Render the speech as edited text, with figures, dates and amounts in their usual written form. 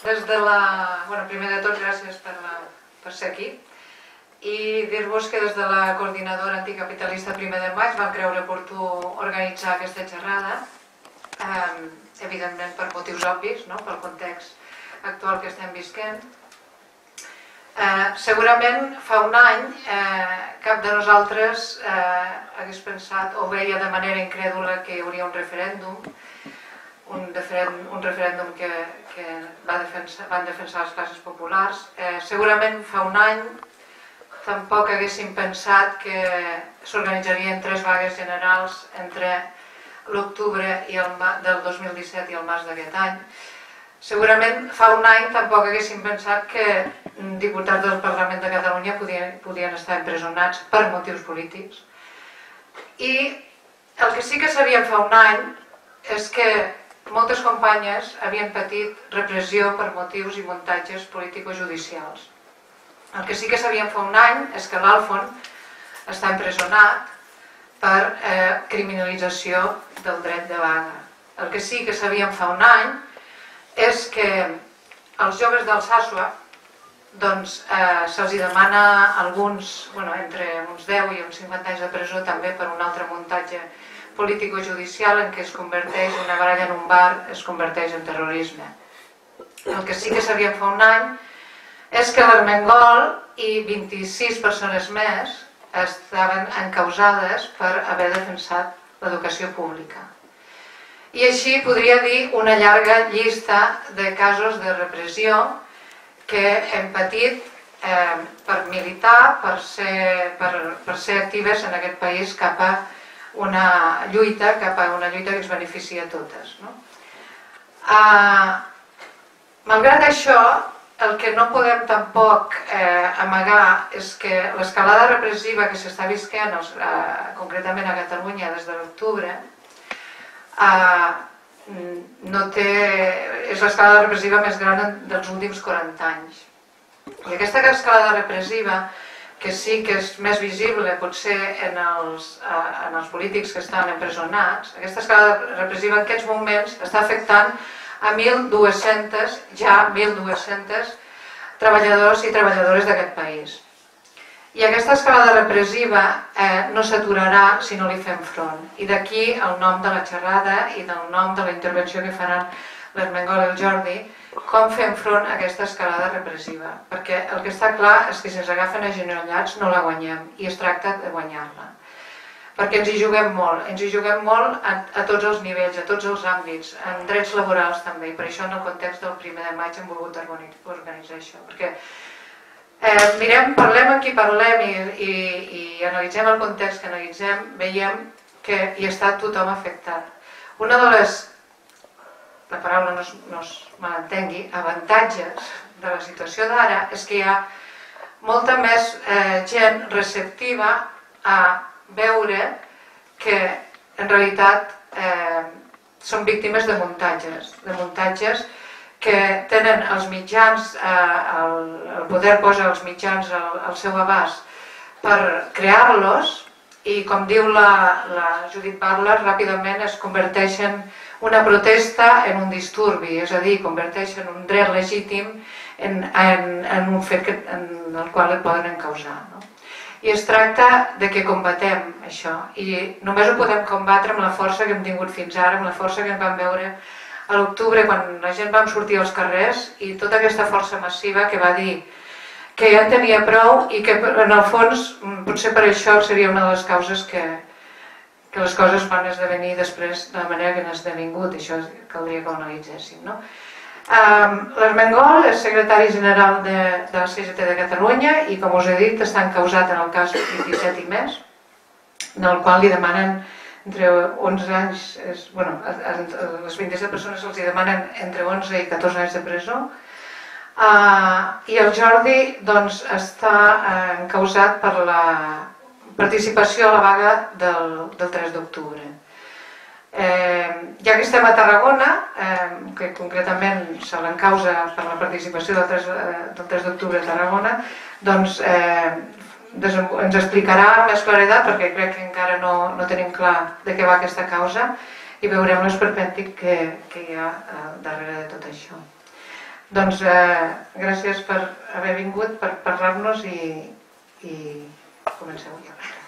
Primer de tot, gràcies per ser aquí i dir-vos que des de la coordinadora anticapitalista Primer de Maig vam creure oportú organitzar aquesta xerrada, evidentment per motius obvis, pel context actual que estem visquent. Segurament fa un any cap de nosaltres hagués pensat o veia de manera incrèdula que hi hauria un referèndum que van defensar les classes populars. Segurament fa un any tampoc haguéssim pensat que s'organitzarien 3 vagues generals entre l'octubre del 2017 i el març d'aquest any. Segurament fa un any tampoc haguéssim pensat que diputats del Parlament de Catalunya podien estar empresonats per motius polítics. I el que sí que sabíem fa un any és que moltes companyes havien patit repressió per motius i muntatges político-judicials. El que sí que sabíem fa un any és que l'Alfon està empresonat per criminalització del dret de vaga. El que sí que sabíem fa un any és que als joves d'Alsàsua se'ls demana alguns, entre uns 10 i uns 50 anys de presó també per un altre muntatge político-judicial en què es converteix una baralla en un bar, es converteix en terrorisme. El que sí que sabíem fa un any és que l'Armengol i 26 persones més estaven encausades per haver defensat l'educació pública. I així podria dir una llarga llista de casos de repressió que hem patit per militar, per ser actives en aquest país cap a una lluita que ens beneficia a totes. Malgrat això, el que no podem tampoc amagar és que l'escalada repressiva que s'està visquent, concretament a Catalunya des de l'octubre, és l'escalada repressiva més gran dels últims 40 anys. I aquesta escalada repressiva, que sí que és més visible potser en els polítics que estan empresonats, aquesta escalada repressiva en aquests moments està afectant a 1.200 treballadors i treballadores d'aquest país. I aquesta escalada repressiva no s'aturarà si no li fem front. I d'aquí el nom de la xerrada i del nom de la intervenció que faran l'Ermengol i el Jordi, com fem front a aquesta escalada repressiva. Perquè el que està clar és que si ens agafen agenollats no la guanyem i es tracta de guanyar-la. Perquè ens hi juguem molt a tots els nivells, a tots els àmbits, en drets laborals també, i per això en el context del Primer de Maig hem volgut organitzar això. Perquè parlem amb qui parlem i analitzem el context que analitzem, veiem que hi està tothom afectat. Una de les, la paraula no es malentengui, avantatges de la situació d'ara és que hi ha molta més gent receptiva a veure que en realitat són víctimes de muntatges que tenen els mitjans, el poder posa els mitjans al seu abast per crear-los i, com diu la Judith Butler, ràpidament es converteixen una protesta en un disturbi, és a dir, converteixen un dret legítim en un fet en el qual et poden encausar. I es tracta de que combatem això, i només ho podem combatre amb la força que hem tingut fins ara, amb la força que en vam veure a l'octubre quan la gent vam sortir als carrers i tota aquesta força massiva que va dir que ja en tenia prou i que en el fons potser per això seria una de les causes que les coses van esdevenir després de la manera que han esdevingut, i això caldria que ho analitzéssim. L'Ermengol és secretari general de la CGT de Catalunya i, com us he dit, està encausat en el cas 27 i més, en el qual li demanen entre 11 anys, a les 27 persones els demanen entre 11 i 14 anys de presó, i el Jordi està encausat per la participació a la vaga del 3 d'octubre. Ja que estem a Tarragona, que concretament se l'encausa per la participació del 3 d'octubre a Tarragona, doncs ens explicarà amb més claredat, perquè crec que encara no tenim clar de què va aquesta causa, i veurem l'esperpèntic que hi ha darrere de tot això. Doncs gràcies per haver vingut, per parlar-nos i comenceu ja.